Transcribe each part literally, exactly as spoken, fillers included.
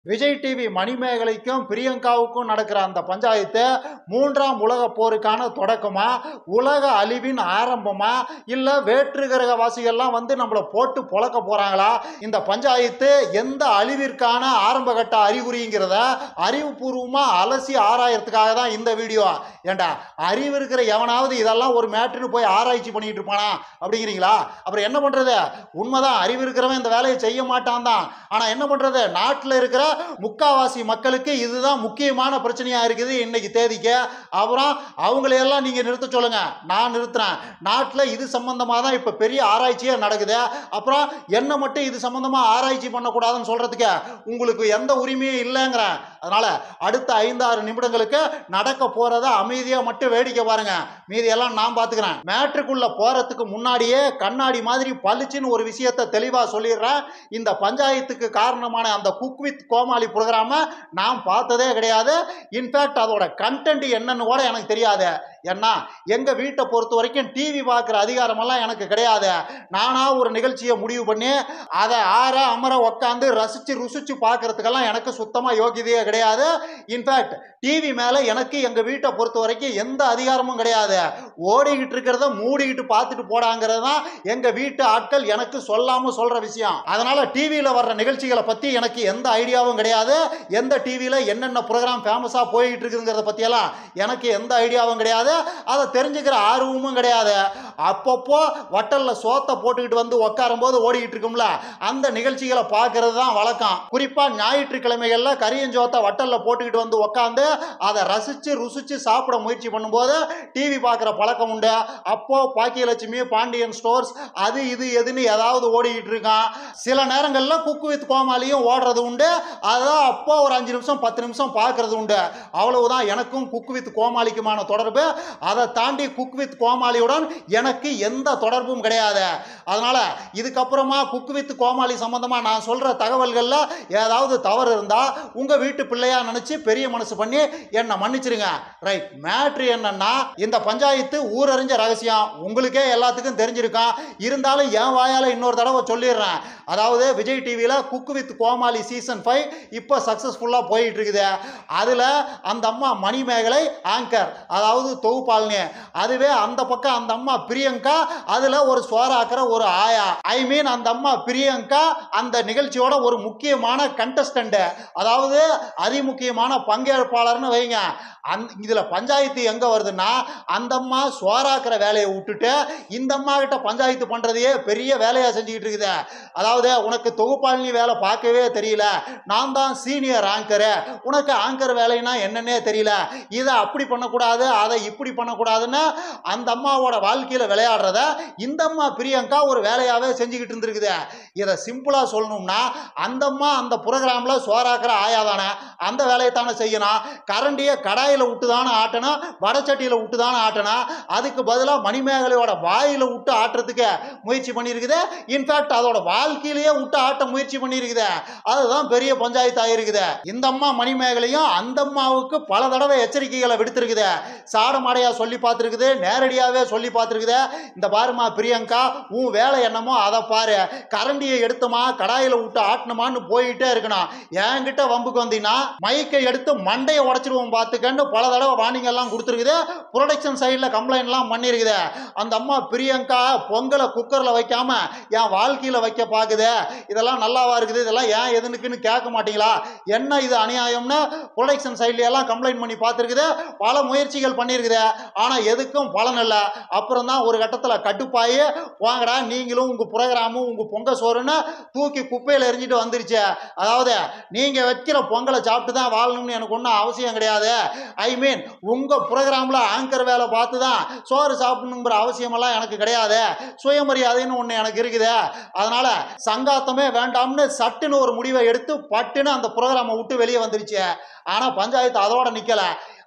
Vijay TV மணிமேகலைக்கும் பிரியங்காவுக்கும் நடக்கிற அந்த பஞ்சாயத்து மூன்றாம் உலக போருக்கான தொடக்கமா, உலக அழிவின் ஆரம்பமா, இல்ல வேற்று கிரகவாசிகள்லாம் வந்து நம்மளை போட்டு பொழக்க போறாங்களா? இந்த பஞ்சாயத்து எந்த அழிவிற்கான ஆரம்ப கட்ட அறிகுறிங்கிறத அறிவுபூர்வமா அலசி ஆராயறதுக்காக தான் இந்த வீடியோ. ஏண்டா, அறிவு இருக்கிற எவனாவது இதெல்லாம் ஒரு மேட்ருன்னு போய் ஆராய்ச்சி பண்ணிட்டு இருப்பானா அப்படிங்கிறீங்களா? அப்புறம் என்ன பண்றது? உண்மைதான், அறிவு இருக்கிறவன் இந்த வேலையை செய்ய மாட்டான் தான். ஆனா என்ன பண்றது? நாட்டில் இருக்கிற முக்காவாசி மக்களுக்கு இதுதான் முக்கியமான பிரச்சனையா இருக்குது இன்னைக்கு தேதிக்கு. அப்புறம் அவங்களையெல்லாம் நீங்க நிறுத்த சொல்லுங்க, நான் நிறுத்துறேன். நாட்டில் இது சம்பந்தமா தான் இப்ப பெரிய ஆராய்ச்சியே நடக்குது. அப்புறம் என்ன மட்டும் இது சம்பந்தமா ஆராய்ச்சி பண்ணக்கூடாதுன்னு சொல்றதுக்கு உங்களுக்கு எந்த உரிமையும் இல்லைங்கிற. அதனால அடுத்த ஐந்தாறு நிமிடங்களுக்கு நடக்க போறத அமைதியா மட்டும் வேடிக்கை பாருங்க, மீதியெல்லாம் நான் பாத்துக்கிறேன். மேட்ருக்குள்ள போறதுக்கு முன்னாடியே கண்ணாடி மாதிரி பளிச்சுன்னு ஒரு விஷயத்தை தெளிவா சொல்லிடுறேன். இந்த பஞ்சாயத்துக்கு காரணமான அந்த குக் வித் கோமாளி ப்ரோக்ராம நான் பார்த்ததே கிடையாது. இன்ஃபேக்ட் அதோட கண்டென்ட் என்னன்னு கூட எனக்கு தெரியாது. ஏன்னா எங்க வீட்டை பொறுத்த வரைக்கும் டிவி பார்க்குற அதிகாரமெல்லாம் எனக்கு கிடையாது. நானா ஒரு நிகழ்ச்சியை முடிவு பண்ணி அதை ஆற அமர உட்காந்து ரசிச்சு ருசிச்சு பார்க்கறதுக்கெல்லாம் எனக்கு சுத்தமாக யோகியதையே கிடையாது. இன்ஃபேக்ட் டிவி மேலே எனக்கு எங்கள் வீட்டை பொறுத்த வரைக்கும் எந்த அதிகாரமும் கிடையாது. ஓடிக்கிட்டு இருக்கிறத மூடிக்கிட்டு பார்த்துட்டு போடாங்கிறது தான் எங்கள் வீட்டு ஆட்கள் எனக்கு சொல்லாமல் சொல்கிற விஷயம். அதனால டிவியில் வர்ற நிகழ்ச்சிகளை பற்றி எனக்கு எந்த ஐடியாவும் கிடையாது. எந்த டிவியில் என்னென்ன ப்ரோக்ராம் ஃபேமஸாக போய்கிட்டு இருக்குங்கிறத பற்றியெல்லாம் எனக்கு எந்த ஐடியாவும் கிடையாது. அதை தெரிஞ்சுக்கிற ஆர்வமும் கிடையாது. அப்பப்போ வட்டல்ல சோத்தை போட்டுக்கிட்டு வந்து உட்காரும் போது ஓடிக்கிட்டு இருக்கும்ல, அந்த நிகழ்ச்சிகளை பார்க்கறது தான் வழக்கம். குறிப்பா ஞாயிற்றுக்கிழமைகள்ல கரியஞ்சோத்தை வட்டல்ல போட்டுக்கிட்டு வந்து உட்காந்து அதை ரசிச்சு ருசிச்சு சாப்பிட முயற்சி பண்ணும்போது டிவி பார்க்குற பழக்கம் உண்டு. அப்போ பாக்கியலட்சுமி, பாண்டியன் ஸ்டோர்ஸ், அது இது எதுன்னு ஏதாவது ஓடிக்கிட்டு இருக்கான். சில நேரங்களில் குக்கு வித் கோமாளியும் ஓடுறது உண்டு. அதான் அப்போ ஒரு அஞ்சு நிமிஷம் பத்து நிமிஷம் பார்க்கறது உண்டு. அவ்வளவுதான் எனக்கும் குக்கு வித் கோமாளிக்குமான தொடர்பு. அதை தாண்டி குக் வித் கோமாளியுடன் எனக்கு எந்த தொடர்பும் கிடையாது. அதனால இதுக்கப்புறமா குக் வித் கோமாளி சம்பந்தமா நான் சொல்ற தகவல்கள்ல ஏதாவது தவறு இருந்தா உங்க வீட்டு பிள்ளையா நினைச்சு பெரிய மனசு பண்ணி என்ன மன்னிச்சிருங்க. ரைட், மேட்ரு என்னன்னா, இந்த பஞ்சாயத்து ஊரறிஞ்ச ரகசியம், உங்களுக்கே எல்லாத்துக்கும் தெரிஞ்சிருக்கான். இருந்தாலும் என் வாயால இன்னொரு தடவை சொல்லிடுறேன். அதாவது விஜய் டிவியில cook with Komali season five இப்போ சக்சஸ்ஃபுல்லா போயிட்டு இருக்குது. அதுல அந்த அம்மா மணிமேகலை ஆங்கர், அதாவது தொகுப்பாளினி. அதுவே அந்த பக்கம் அந்த அம்மா பிரியங்கா, அதுல ஒரு சுவாராக்கிற ஒரு ஆயா. ஐ மீன் அந்த அம்மா பிரியங்கா அந்த நிகழ்ச்சியோட ஒரு முக்கியமான கண்டஸ்டன்ட், அதாவது அதிமுக்கியமான பங்கேற்பாளர்னு வைங்க. இதுல பஞ்சாயத்து எங்க வருதுன்னா, அந்த அம்மா சுவாராக்கிற வேலையை விட்டுட்டு இந்த அம்மா கிட்ட பஞ்சாயத்து பண்றதையே பெரிய வேலையா செஞ்சுக்கிட்டு இருக்குது. அதாவது உனக்கு தொகுப்பாளினி வேலை பார்க்கவே தெரியல, நான் தான் சீனியர் ஆங்கரு, உனக்கு ஆங்கர் வேலைன்னா என்னன்னே தெரியல, இதை அப்படி பண்ணக்கூடாது அதை இப்படி பண்ணக்கூடாதுன்னு அந்த அம்மாவோட வாழ்க்கையில விளையாடுறத இந்த அம்மா பிரியங்கா ஒரு வேலையாவே செஞ்சுக்கிட்டு இருந்திருக்குது. இதை சிம்பிளா சொல்லணும்னா, அந்த அம்மா அந்த புரோகிராம்ல சோறாக்குற ஆயாதானே, அந்த வேலையை தானே செய்யணும். கரண்டியை கடாயில விட்டு தானே ஆட்டணும், வடச்சட்டியில விட்டு தானே ஆட்டணும். அதுக்கு பதிலாக மணிமேகலையோட வாயில விட்டு ஆட்டுறதுக்கு முயற்சி பண்ணியிருக்குது. இன்ஃபேக்ட் அதோட வாழ்க்கையிலேயே விட்டு ஆட்ட முயற்சி பண்ணியிருக்குது. அதுதான் பெரிய பஞ்சாயத்து ஆயிருக்குது. இந்த அம்மா மணிமேகலையும் அந்த அம்மாவுக்கு பல தடவை எச்சரிக்கைகளை விடுத்திருக்குது. சாடமாடையா சொல்லி பார்த்துருக்குது, நேரடியாகவே சொல்லி பார்த்துருக்குது. இந்த பாருமா பிரியங்கா, உன் வேலை என்னமோ அதை பாரு, கரண்டியை எடுத்துமா கடாயில விட்டு ஆட்டணுமான்னு போயிட்டே இருக்கணும். என்கிட்ட வம்புக்கு வந்தீங்கன்னா மைக்கை எடுத்து மண்டையை உடச்சிருவோம் பார்த்துக்கன்னு பல தடவை வார்னிங் எல்லாம் கொடுத்துருக்குது. ப்ரொடக்ஷன் சைடில் கம்ப்ளைண்ட்லாம் பண்ணியிருக்குது. அந்த அம்மா பிரியங்கா பொங்கலை குக்கரில் வைக்காம என் வாழ்க்கையில் வைக்க பார்க்குது, இதெல்லாம் நல்லாவா இருக்குது, இதெல்லாம் ஏன் எதுனுக்குன்னு கேட்க மாட்டீங்களா, என்ன இது அநியாயம்னு ப்ரொடக்ஷன் சைட்ல எல்லாம் கம்ப்ளைண்ட் பண்ணி பார்த்துருக்குது. பல முயற்சிகள் பண்ணியிருக்குது. ஆனால் எதுக்கும் பலன் இல்லை. அப்புறம் தான் ஒரு கட்டத்தில் கட்டுப்பாயி, வாங்கடா நீங்களும் உங்கள் புரோகிராமும் உங்கள் பொங்க சோறுன்னு தூக்கி குப்பையில் எரிஞ்சிட்டு வந்துருச்சு. அதாவது நீங்கள் வைக்கிற பொங்கலை சாப்பிட்டு தான் வாழணும்னு எனக்கு ஒன்றும் அவசியம் கிடையாது. ஐ மீன் உங்கள் புரோகிராமில் ஆங்கர் வேலை பார்த்து தான் சோறு சாப்பிடணுங்கிற அவசியமெல்லாம் எனக்கு கிடையாது. சுயமரியாதைன்னு ஒன்று எனக்கு இருக்குது. அதனால சங்காத்தமே வேண்டாம்னு சட்டுன்னு ஒரு முடிவை எடுத்து பட்டுன்னு அந்த புரோகிராமை விட்டு வெளியே வந்துருச்சு. ஆனால் பஞ்சாயத்து அதோட நிற்கலை.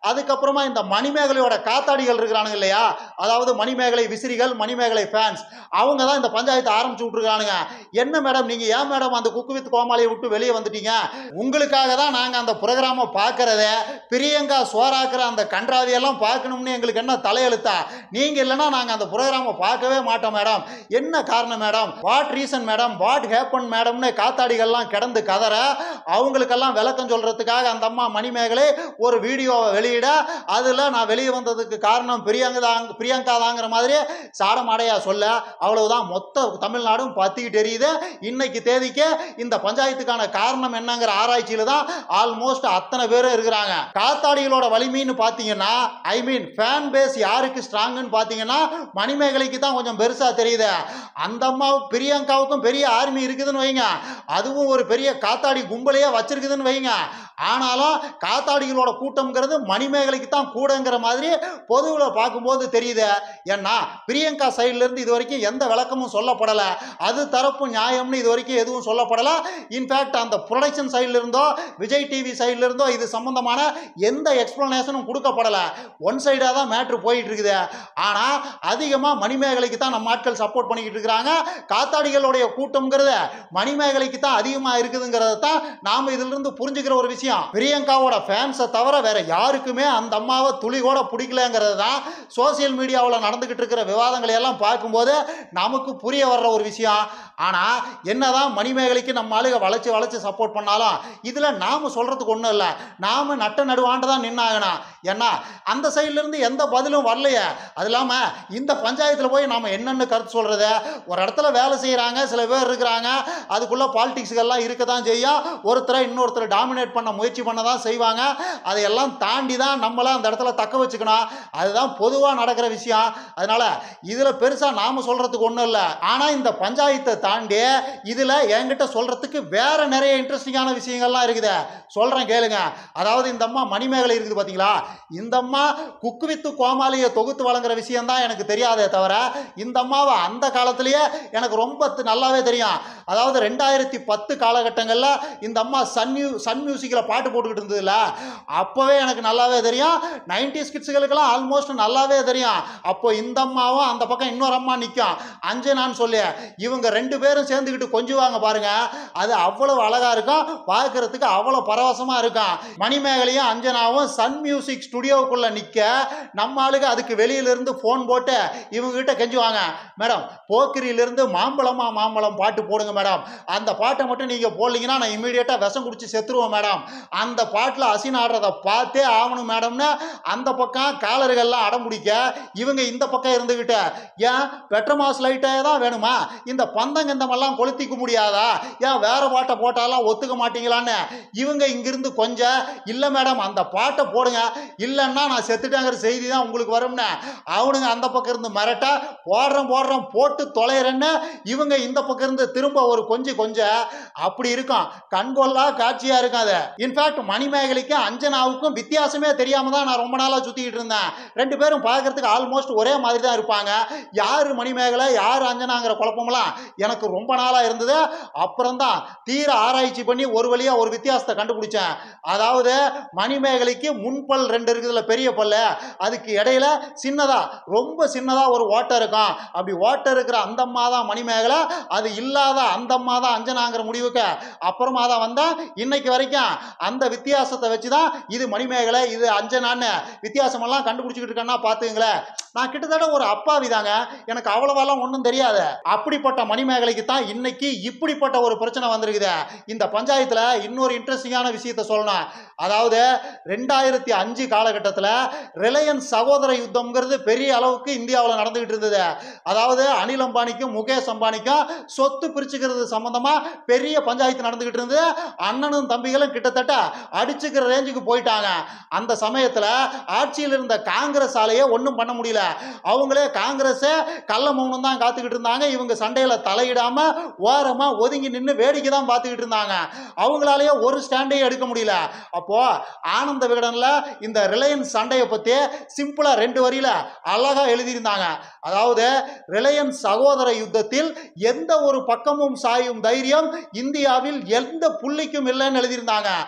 அதுக்கப்புறமா இந்த மணிமேகலையோட காத்தாடிகள் இருக்கிறானுங்க இல்லையா, அதாவது மணிமேகலை விசிறிகள், மணிமேகலை ஃபேன்ஸ், அவங்க தான் இந்த பஞ்சாயத்தை ஆரம்பிச்சு விட்டுருக்கானுங்க. என்ன மேடம் நீங்க ஏன் மேடம் அந்த குக்கு வித் கோமாளியை விட்டு வெளியே வந்துட்டீங்க? உங்களுக்காக தான் நாங்க அந்த புரோகிராமை பார்க்கறதே. பிரியங்கா சோறாக்குற அந்த கன்றாவியெல்லாம் பார்க்கணும்னு எங்களுக்கு என்ன தலையெழுத்தா? நீங்க இல்லைன்னா நாங்க அந்த புரோகிராமை பார்க்கவே மாட்டோம் மேடம். என்ன காரணம் madam? What reason madam? What happen மேடம்னு காத்தாடிகள்லாம் கிடந்து கதற, அவங்களுக்கெல்லாம் விளக்கம் சொல்றதுக்காக அந்த அம்மா மணிமேகலை ஒரு வீடியோவை வெளியிட, அதுல நான் வெளியே வந்ததுக்கு காரணம் பிரியங்கா தான் பிரியங்கா தாங்கிற மாதிரி சாடமாடையா சொல்ல, அவ்வளவுதான். மொத்த தமிழ்நாடும் பத்திக்கிட்டு எரியுது. இன்னைக்கு தேதிக்கு இந்த பஞ்சாயத்துக்கான காரணம் என்னங்கிற ஆராய்ச்சியில தான் ஆல்மோஸ்ட் அத்தனை பேரும் இருக்கிறாங்க. காத்தாடிகளோட வலிமைன்னு பாத்தீங்கன்னா, ஐ மீன் ஃபேன் பேஸ் யாருக்கு ஸ்ட்ராங்னு பாத்தீங்கன்னா மணிமேகலைக்கு தான் கொஞ்சம் பெருசா தெரியுது. அந்த அம்மா பிரியங்காவுக்கும் பெரிய ஆர்மி இருக்குதுன்னு வைங்க, அதுவும் ஒரு பெரிய காத்தாடி கும்பலையே வச்சிருக்குதுன்னு வைங்க. ஆனாலும் காத்தாடிகளோட கூட்டம்ங்கிறது மணிமேகலைக்கு தான் கூடங்கிற மாதிரி பொதுவில் பார்க்கும்போது தெரியுது. ஏன்னா பிரியங்கா சைட்ல இருந்து இது வரைக்கும் எந்த விளக்கமும் சொல்லப்படலை, அது தரப்பு நியாயம்னு இது வரைக்கும் எதுவும் சொல்லப்படலை. இன்ஃபேக்ட் அந்த ப்ரொடக்ஷன் சைட்ல இருந்தோ விஜய் டிவி சைட்ல இருந்தோ இது சம்பந்தமான எந்த எக்ஸ்பிளனேஷனும் கொடுக்கப்படலை. ஒன் சைடாக தான் மேட்ரு போயிட்டு இருக்குது. ஆனால் அதிகமாக மணிமேகலைக்கு தான் நம்ம ஆட்கள் சப்போர்ட் பண்ணிக்கிட்டு இருக்கிறாங்க. காத்தாடிகளுடைய கூட்டம்ங்கிறது மணிமேகலைக்கு தான் அதிகமாக இருக்குதுங்கிறத தான் நாம் இதிலிருந்து புரிஞ்சுக்கிற ஒரு விஷயம். பிரியங்காவோட ஃபேன்ஸை தவிர வேற யாருக்குமே அந்த அம்மாவை துளி கூட பிடிக்கலங்கிறது தான் சோசியல் மீடியாவில் நடந்துகிட்டு இருக்கிற விவாதங்களை எல்லாம் பார்க்கும்போது நமக்கு புரிய வர்ற ஒரு விஷயம். ஆனால் என்னதான் மணிமேகலைக்கு நம்ம ஆளுக வளைச்சு வளைச்சு சப்போர்ட் பண்ணாலும் இதில் நாம் சொல்றதுக்கு ஒன்றும் இல்லை. நாம் நட்ட நடுவாண்டு தான் நின்னாகணும். ஏன்னா அந்த சைட்ல இருந்து எந்த பதிலும் வரலையே. அது இல்லாமல் இந்த பஞ்சாயத்தில் போய் நாம் என்னென்னு கருத்து சொல்றது? ஒரு இடத்துல வேலை செய்கிறாங்க, சில பேர் இருக்கிறாங்க, அதுக்குள்ள பாலிடிக்ஸ்கள்லாம் இருக்க தான் செய்யும். ஒருத்தரை இன்னொருத்தரை டாமினேட் பண்ண முயற்சி பண்ண தான் செய்வாங்க. அதையெல்லாம் தாண்டி தான் நம்மள அந்த இடத்துல தக்க வச்சுக்கணும். அதுதான் பொதுவாக நடக்கிற விஷயம். அதனால இதில் பெருசாக நாம் சொல்றதுக்கு ஒன்றும் இல்லை. ஆனால் இந்த பஞ்சாயத்தை தாண்டி இதில் என்கிட்ட சொல்றதுக்கு வேற நிறைய இன்ட்ரெஸ்டிங்கான விஷயங்கள்லாம் இருக்குது. சொல்றேன் கேளுங்க. அதாவது இந்த அம்மா மணிமேகலை இருக்குது பார்த்தீங்களா, இந்த அம்மா குக்கு வித்து கோமாளியை தொகுத்து வழங்குற விஷயம் தான் எனக்கு தெரியாதே தவிர இந்த அம்மாவை அந்த காலத்திலேயே எனக்கு ரொம்ப நல்லாவே தெரியும். அதாவது ரெண்டாயிரத்தி பத்து காலகட்டங்களில் இந்த அம்மா சன் மியூ சன் மியூசிக்கில் பாட்டு போட்டுக்கிட்டு இருந்ததுல, அப்போவே எனக்கு நல்லாவே தெரியும். நைன்டிஸ் கிட்ஸுகளுக்கெல்லாம் ஆல்மோஸ்ட் நல்லாவே தெரியும். அப்போ இந்த அம்மாவும் அந்த பக்கம் இன்னொரு அம்மா நிற்கும், அஞ்சனான்னு சொல்லி. இவங்க ரெண்டு பேரும் சேர்ந்துக்கிட்டு கொஞ்சுவாங்க பாருங்க, அது அவ்வளவு அழகா இருக்கும், பார்க்கறதுக்கு அவ்வளோ பரவசமாக இருக்கும். மணிமேகலையும் அஞ்சனாவும் சன் மியூசிக் ஸ்டுடியோவுக்குள்ள நிற்க, நம்ம ஆளுங்க அதுக்கு வெளியிலிருந்து ஃபோன் போட்டு இவங்க கிட்ட கெஞ்சுவாங்க, மேடம் போக்கிரியிலிருந்து மாம்பழமா மாம்பழம் பாட்டு போடுங்க மேடம், அந்த பாட்டை மட்டும் நீங்கள் போடலீங்கன்னா நான் இமீடியட்டாக விஷம் குடிச்சு செத்துருவோம் மேடம், அந்த பாட்டில் அசின் ஆடுறதை பார்த்தே ஆகணும் மேடம்னு அந்த பக்கம் காலர்கள்லாம் அடம் பிடிக்க, இவங்க இந்த பக்கம் இருந்துக்கிட்ட, ஏன் பெட்ரமாஸ் லைட்டே தான் வேணுமா, இந்த பந்தங்கந்தமெல்லாம் கொளுத்திக்க முடியாதா, ஏன் வேற பாட்டை போட்டாலாம் ஒத்துக்க மாட்டீங்களான்னு இவங்க இங்கிருந்து கொஞ்சம், இல்லை மேடம் அந்த பாட்டை போடுங்க, இல்லைன்னா நான் செத்துட்டேங்கிற செய்தி தான் உங்களுக்கு வரும்னு அவனுங்க அந்த பக்கம் இருந்து மிரட்ட, போடுறோம் போடுறோம் போட்டு தொலைறேன்னு இவங்க இந்த பக்கம் இருந்து திரும்ப ஒரு கொஞ்சம் கொஞ்சம் அப்படி இருக்கும். கண்கொள்ளா காட்சியா இருக்கும். அது இன்ஃபேக்ட் மணிமேகலைக்கும் அஞ்சனாவுக்கும் வித்தியாசமே தெரியாம தான் நான் ரொம்ப நாளா சுத்திக்கிட்டு இருந்தேன். ரெண்டு பேரும் பார்க்கறதுக்கு ஆல்மோஸ்ட் ஒரே மாதிரி தான் இருப்பாங்க. யாரு மணிமேகலை யாரு அஞ்சனாங்கிற குழப்பமெல்லாம் எனக்கு ரொம்ப நாளா இருந்தது. அப்புறம் தான் தீர ஆராய்ச்சி பண்ணி ஒரு வழியா ஒரு வித்தியாசத்தை கண்டுபிடிச்சேன். அதாவது மணிமேகலைக்கு முன்பல் ரெண்டு இருக்குதுல, பெரிய பல்லு, அதுக்கு இடையில சின்னதா ரொம்ப சின்னதா ஒரு ஓட்டை இருக்கும். அப்படி ஓட்டை இருக்கிற அந்த அம்மா தான் மணிமேகலை, அது இல்லாத அந்த அம்மா தான் அஞ்சனாங்கிற முடிவுக்கு அப்புறமா தான் வந்தா. இன்னைக்கு வரைக்கும் அந்த வித்தியாசத்தை வச்சுதான் இது மணிமேகலை இது அஞ்சனான்னு வித்தியாசமெல்லாம் கண்டுபிடிச்சிக்கிட்டு இருக்கேன்னா பாத்துங்களேன். நான் கிட்டத்தட்ட ஒரு அப்பாவி தாங்க, எனக்கு அவ்வளவெல்லாம் ஒன்றும் தெரியாது. அப்படிப்பட்ட மணிமேகலைக்கு தான் இன்னைக்கு இப்படிப்பட்ட ஒரு பிரச்சனை வந்திருக்குது. இந்த பஞ்சாயத்துல இன்னொரு இன்ட்ரெஸ்டிங்கான விஷயத்த சொல்லணும். அதாவது ரெண்டாயிரத்தி அஞ்சு காலகட்டத்தில் ரிலையன்ஸ் சகோதர யுத்தம்ங்கிறது பெரிய அளவுக்கு இந்தியாவில் நடந்துகிட்டு இருந்தது. அதாவது அனில் அம்பானிக்கும் முகேஷ் அம்பானிக்கும் சொத்து பிரிச்சுக்கிறது சம்பந்தமா பெரிய பஞ்சாயத்து நடந்துகிட்டு இருந்தது. அண்ணனும் தம்பிகளும் கிட்டத்தட்ட அடிச்சுக்கிற ரேஞ்சுக்கு போயிட்டாங்க. அந்த சமயத்தில் ஆட்சியில் இருந்த காங்கிரஸ் ஆலையே ஒன்றும் பண்ண முடியல. அவங்களே காங்கிரஸ் கள்ள மௌனம் தான் காத்துக்கிட்டு இருந்தாங்க. இவங்க சண்டையில தலையிடாம ஓரமா ஒதுங்கி நின்று வேடிக்கை தான் பார்த்துக்கிட்டு இருந்தாங்க. அவங்களாலேயே ஒரு ஸ்டாண்டையும் எடுக்க முடியல. அப்போ ஆனந்த விகடன்ல இந்த ரிலையன்ஸ் சண்டையை பத்தி சிம்பிளா ரெண்டு வரியில அழகா எழுதியிருந்தாங்க. அதாவது ரிலையன்ஸ் சகோதர யுத்தத்தில் எந்த ஒரு பக்கமும் சாயும் தைரியம் இந்தியாவில் எந்த புள்ளிக்கும் இல்லைன்னு எழுதியிருந்தாங்க.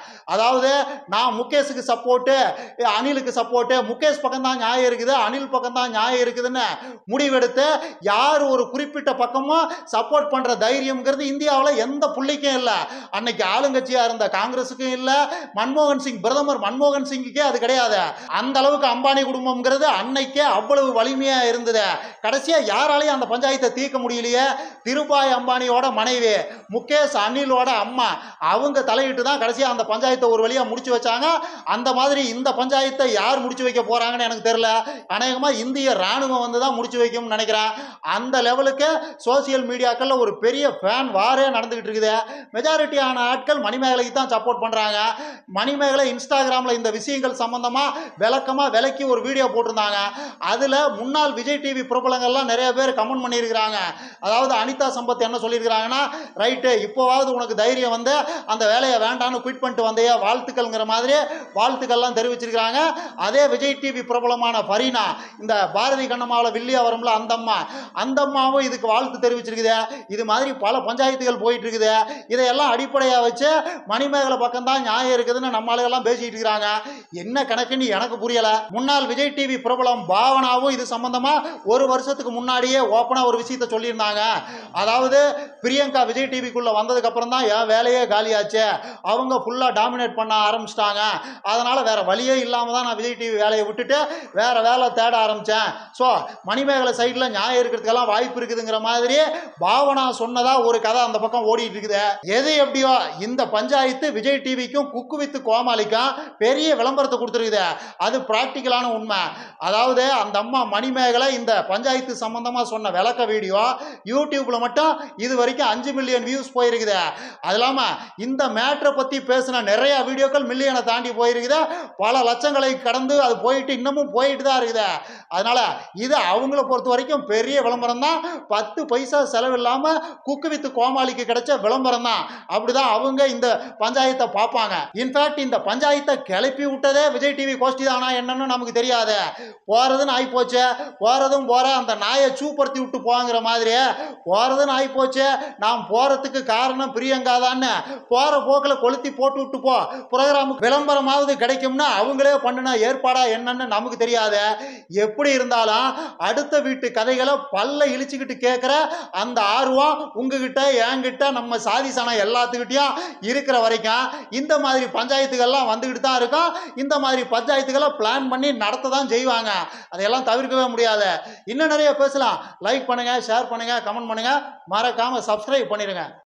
அதாவது நான் முகேஷுக்கு சப்போர்ட்டு, அனிலுக்கு சப்போர்ட்டு, முகேஷ் பக்கம் தான் நியாயம் இருக்குது, அனில் பக்கம் தான் நியாயம் இருக்குதுன்னு முடிவெடுத்து யார் ஒரு குறிப்பிட்ட பக்கமும் சப்போர்ட் பண்ற தைரியம்ங்கிறது இந்தியாவில் எந்த புள்ளிக்கும் இல்லை. அன்னைக்கு ஆளுங்கட்சியா இருந்த காங்கிரஸுக்கும் இல்லை, மன்மோகன் சிங் பிரதமர் மன்மோகன் சிங்குக்கே அது கிடையாது. அந்த அளவுக்கு அம்பானி குடும்பம்ங்கிறது அன்னைக்கே அவ்வளவு வலிமையா இருந்தது. கடைசியா யாராலையும் அந்த பஞ்சாயத்தை தீர்க்க முடியலையே. திருபாய் அம்பானியோட மனைவி, முகேஷ் அனிலோட அம்மா, அவங்க தலையிட்டு தான் கடைசியா அந்த பஞ்சாயத்தை ஒரு வழியா முடிச்சு வச்சாங்க. அந்த மாதிரி இந்த பஞ்சாயத்தை யார் முடிச்சு வைக்க போறாங்கன்னு எனக்கு தெரியல. அநேகமா இந்திய ராணுவம் வந்து தான் முடிச்சு வைக்கும்னு நினைக்கிறேன். அந்த லெவலுக்கு சோசியல் மீடியாக்கள்ல ஒரு பெரிய ஃபேன் வாரே நடந்துகிட்டு இருக்குது. மெஜாரிட்டியான ஆட்கள் மணிமேகலைக்கு தான் சப்போர்ட் பண்றாங்க. மணிமேகலை இன்ஸ்டாகிராம்ல இந்த விஷயங்கள் சம்பந்தமா விளக்கமா விளக்கி ஒரு வீடியோ போட்டிருந்தாங்க. அதுல முன்னாள் விஜய் டிவி பிரபலங்கள்லாம் நிறைய பேர் கமெண்ட் பண்ணியிருக்கிறாங்க. அதாவது அனிதா சம்பத் என்ன சொல்லியிருக்கிறாங்கன்னா, ரைட்டு இப்போவாவது உனக்கு தைரியம் வந்து அந்த வேலையை வேண்டான்னு குவிட் பண்ணிட்டு வந்தையா, வாழ்த்துக்கள்ங்கிற மாதிரி வாழ்த்துக்கள்லாம் தெரிவிச்சிருக்கிறாங்க. அதே விஜய் டிவி பிரபலமான ஃபரீனா, இந்த பாரதி கண்ணம்மாவில் வில்லியா வரும்ல அந்த அம்மா, அந்த அம்மாவும் இதுக்கு வாழ்த்து தெரிவிச்சிருக்குது. இது மாதிரி பல பஞ்சாயத்துகள் போயிட்டு இருக்குது. இதையெல்லாம் அடிப்படையாக வச்சு மணிமேகலை பக்கம் தான் நியாயம் இருக்குதுன்னு நம்மளால பேசிட்டு இருக்கிறாங்க. என்ன கணக்குன்னு எனக்கு புரியல. முன்னாள் விஜய் டிவி பிரபலம் பாவனாவும் இது சம்பந்தமா ஒரு வருஷத்துக்கு முன்னாடியே ஓப்பனா ஒரு விஷயத்த சொல்லியிருந்தாங்க. அதாவது பிரியங்கா விஜய் டிவிக்குள்ள வந்ததுக்கு அப்புறம் தான் என் வேலையே காலியாச்சு, அவங்க ஃபுல்லா டாமினேட் பண்ண ஆரம்பிச்சிட்டாங்க, அதனால வேற வழியே இல்லாம தான் நான் விஜய் டிவி வேலையை விட்டுட்டு வேற வேலை தேட ஆரம்பிச்சேன். ஸோ மணிமேகலை சைட்ல நியாயம் இருக்கிறதுக்கெல்லாம் வாய்ப்பு இருக்குதுங்கிற மாதிரி பாவனா சொன்னதா ஒரு கதை அந்த பக்கம் ஓடிட்டு இருக்குது. எது எப்படியோ இந்த பஞ்சாயத்து விஜய் டிவிக்கும் குக்கு வித்து கோமாளிக்கும் பெரிய விளம்பரத்தை கொடுத்துருக்குது. அது பிராக்டிக்கலான உண்மை. அதாவது அந்த அம்மா மணிமேகலை இந்த பஞ்சாயத்து சம்பந்தமா சொன்ன விளக்க வீடியோ யூடியூப்ல மட்டும் இது வரைக்கும் அஞ்சு மில்லியன் வியூஸ் போயிருக்குது. அது இல்லாம இந்த மேட்டரை பத்தி பேசின நிறைய வீடியோக்கள் மில்லியனை தாண்டி போயிருக்குது. பல லட்சங்களை கடந்து அது போயிட்டு இன்னமும் போயிட்டு தான் இருக்குது. அதனால இது அவங்கள பொறுத்த வரைக்கும் பெரிய விளம்பரம் தான். பத்து பைசா செலவில்லாம குக்கு வித்து கோமாளிக்கு கிடைச்ச விளம்பரம் தான். அப்படிதான் அவங்க இந்த பஞ்சாயத்தை பார்ப்பாங்க. இன்ஃபேக்ட் இந்த பஞ்சாயத்தை கிளப்பி விட்டதே விஜய் டிவி கோஷ்டி தானா என்னன்னு நமக்கு தெரியாது. போறதுன்னு ஆகி போச்சு, போறதும் போற அந்த நாயை சூப்பர்த்தி விட்டு போங்கிற மாதிரி போறதுன்னு ஆகி போச்சு. நாம் போறதுக்கு காரணம் பிரியங்கா தான். போற போக்கில் கொளுத்தி போட்டு விட்டு போ, புரோகிராமுக்கு விளம்பரமாவது கிடைக்கும்னா அவங்களே பண்ணின ஏற்பாடா என்னன்னு நமக்கு தெரியாது. எப்படி இருந்தாலும் அடுத்த வீட்டு கதைகளை பல்ல இழிச்சுக்கிட்டு கேட்கிற அந்த ஆர்வம் உங்ககிட்ட என்கிட்ட நம்ம சாதி சனம் எல்லாத்துக்கிட்டையும் இருக்கிற வரைக்கும் இந்த மாதிரி பஞ்சாயத்துகள்லாம் வந்துக்கிட்டு தான் இருக்கும். இந்த மாதிரி பஞ்சாயத்துகளை பிளான் பண்ணி நடத்த தான் செய்வாங்க. அதையெல்லாம் தவிர்க்கவே முடியாது. இன்னும் நிறைய பேசலாம். லைக் பண்ணுங்க, ஷேர் பண்ணுங்க, கமெண்ட் பண்ணுங்க, மறக்காம சப்ஸ்கிரைப் பண்ணிடுங்க.